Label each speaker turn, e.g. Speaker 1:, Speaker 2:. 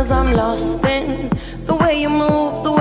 Speaker 1: 'cause I'm lost in the way you move, the